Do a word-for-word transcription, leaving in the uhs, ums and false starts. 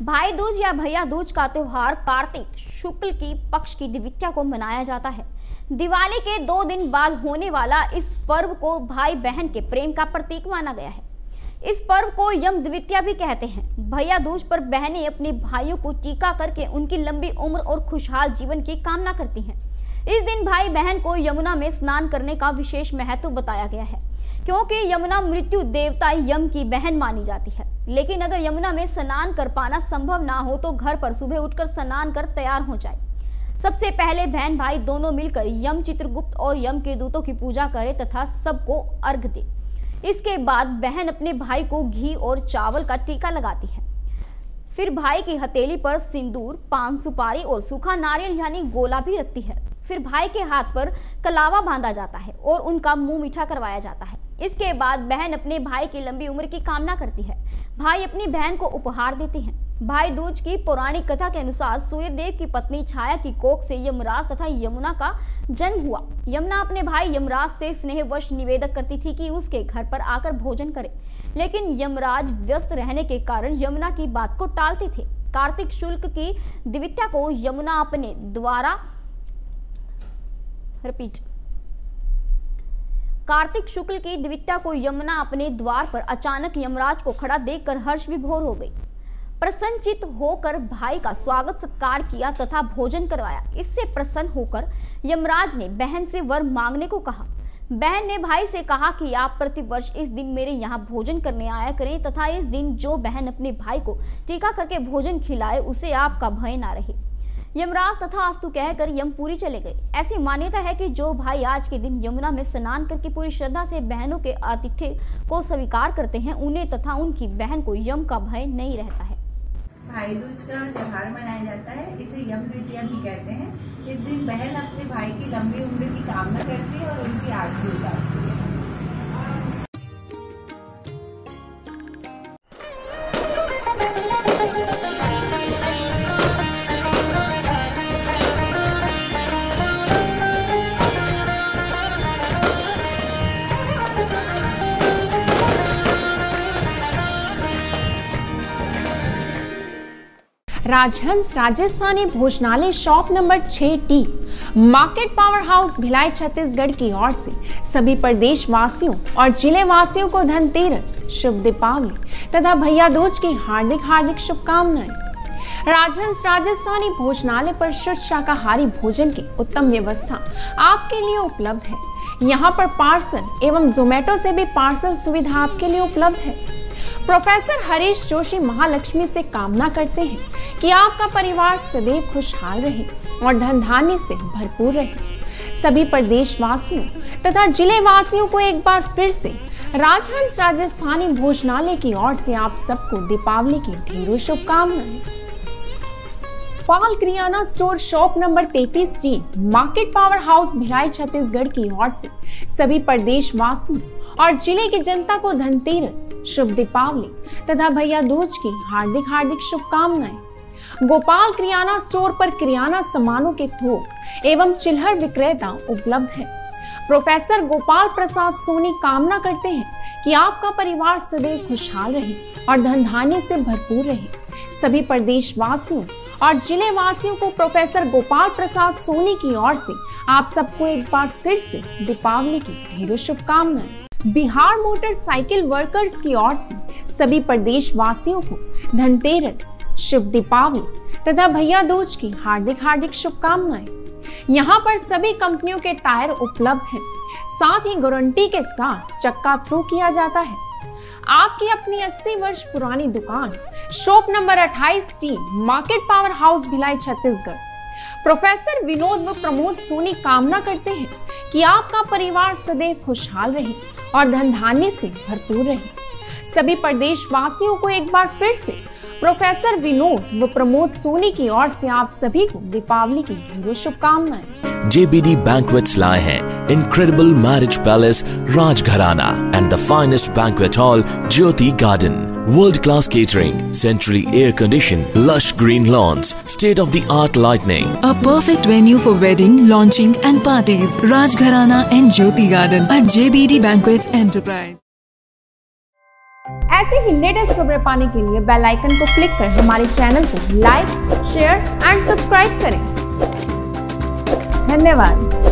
भाई दूज या भैया दूज का त्योहार कार्तिक शुक्ल की पक्ष की द्वितीया को मनाया जाता है। दिवाली के दो दिन बाद होने वाला इस पर्व को भाई बहन के प्रेम का प्रतीक माना गया है। इस पर्व को यम द्वितीया भी कहते हैं। भैया दूज पर बहनें अपने भाइयों को टीका करके उनकी लंबी उम्र और खुशहाल जीवन की कामना करती हैं। इस दिन भाई बहन को यमुना में स्नान करने का विशेष महत्व बताया गया है, क्योंकि यमुना मृत्यु देवता यम की बहन मानी जाती है। लेकिन अगर यमुना में स्नान कर पाना संभव ना हो तो घर पर सुबह उठकर स्नान कर तैयार हो जाए। सबसे पहले बहन भाई दोनों मिलकर यम चित्रगुप्त और यम के दूतों की पूजा करें तथा सबको अर्घ दे। इसके बाद बहन अपने भाई को घी और चावल का टीका लगाती है। फिर भाई की हथेली पर सिंदूर, पान सुपारी और सूखा नारियल यानी गोला भी रखती है। फिर भाई के हाथ पर कलावा बांधा जाता है और उनका मुंह मीठा करवाया जाता है। इसके बाद बहन अपने भाई की लंबी उम्र की कामना करती है। भाई अपनी बहन को उपहार देते हैं। भाई दूज की पौराणिक कथा के अनुसार सूर्यदेव की पत्नी छाया की कोख से यमराज तथा यमुना का जन्म हुआ। यमुना अपने भाई यमराज से स्नेहवश निवेदन करती थी कि उसके घर पर आकर भोजन करे, लेकिन यमराज व्यस्त रहने के कारण यमुना की बात को टालते थे। कार्तिक शुक्ल की द्वितीया को यमुना अपने द्वारा रिपीट कार्तिक शुक्ल की द्वितीया को यमुना अपने द्वार पर अचानक यमराज को खड़ा देखकर हर्ष विभोर हो गई। प्रसन्नचित होकर भाई का स्वागत सत्कार किया तथा भोजन करवाया। इससे प्रसन्न होकर यमराज ने बहन से वर मांगने को कहा। बहन ने भाई से कहा कि आप प्रतिवर्ष इस दिन मेरे यहाँ भोजन करने आया करें तथा इस दिन जो बहन अपने भाई को टीका करके भोजन खिलाए उसे आपका भय ना रहे। यमराज तथास्तु कहकर यमपुरी चले गए। ऐसी मान्यता है कि जो भाई आज के दिन यमुना में स्नान करके पूरी श्रद्धा से बहनों के आतिथ्य को स्वीकार करते हैं, उन्हें तथा उनकी बहन को यम का भय नहीं रहता है। भाई दूज का त्योहार मनाया जाता है, इसे यम द्वितीया भी कहते हैं। इस दिन बहन अपने भाई की लंबी उम्र की कामना करती है और उनकी आरती उतारती है। राजहंस राजस्थानी भोजनालय शॉप नंबर छह T market power house Bhilai Chhattisgarh की ओर से सभी प्रदेश वासियों और जिले वासियों को धनतेरस, शुभ दीपावली तथा भैया दूज की हार्दिक हार्दिक शुभकामनाएं। राजहंस राजस्थानी भोजनालय पर शुद्ध शाकाहारी भोजन की उत्तम व्यवस्था आपके लिए उपलब्ध है। यहाँ पर पार्सल एवं जोमेटो से भी पार्सल सुविधा आपके लिए उपलब्ध है। प्रोफेसर हरीश जोशी महालक्ष्मी से कामना करते हैं कि आपका परिवार सदैव खुशहाल रहे और धन धान्य से भरपूर रहे। सभी प्रदेश वासियों तथा जिले वासियों को एक बार फिर से राजहंस राजस्थानी भोजनालय की ओर से आप सबको दीपावली की ढेरों शुभकामनाएं। पाल किराना स्टोर शॉप नंबर तैंतीस G market power house Bhilai Chhattisgarh की ओर से सभी प्रदेश वासियों और जिले की जनता को धनतेरस, शुभ दीपावली तथा भैया दूज की हार्दिक हार्दिक शुभकामनाएं। गोपाल किराना स्टोर पर किराना सामानों के थोक एवं चिल्हर विक्रेता उपलब्ध है। प्रोफेसर गोपाल प्रसाद सोनी कामना करते हैं कि आपका परिवार सदैव खुशहाल रहे और धन धान्य से भरपूर रहे। सभी प्रदेश वासियों और जिले वासियों को प्रोफेसर गोपाल प्रसाद सोनी की ओर से आप सबको एक बार फिर से दीपावली की ढेरों शुभकामनाएं। बिहार मोटरसाइकिल वर्कर्स की ओर से सभी प्रदेश वासियों को धनतेरस, शुभ दीपावली तथा भैया दूज की हार्दिक हार्दिक शुभकामनाएं। यहाँ पर सभी कंपनियों के टायर उपलब्ध हैं, साथ ही गारंटी के साथ चक्का थ्रू किया जाता है। आपकी अपनी अस्सी वर्ष पुरानी दुकान शॉप नंबर अट्ठाईस T market power house Bhilai Chhattisgarh. Professor Vinod व प्रमोद सोनी कामना करते हैं कि आपका परिवार सदैव खुशहाल रहे और धन धान्य से भरपूर रहे। सभी प्रदेश वासियों को एक बार फिर से प्रोफेसर विनोद व प्रमोद सोनी की ओर से आप सभी को दीपावली की ढेरों शुभकामनाएं। J B D Banquets लाए हैं Incredible Marriage Palace Rajgharana and the finest banquet hall Jyoti Garden. World-class catering, centrally air-conditioned, lush green lawns, state-of-the-art lighting. A perfect venue for wedding, launching and parties. Rajgharana and Jyoti Garden at J B D Banquets Enterprise. ऐसे ही latest खबरें पाने के लिए bell icon को click कर हमारे channel को like, share and subscribe करें। धन्यवाद।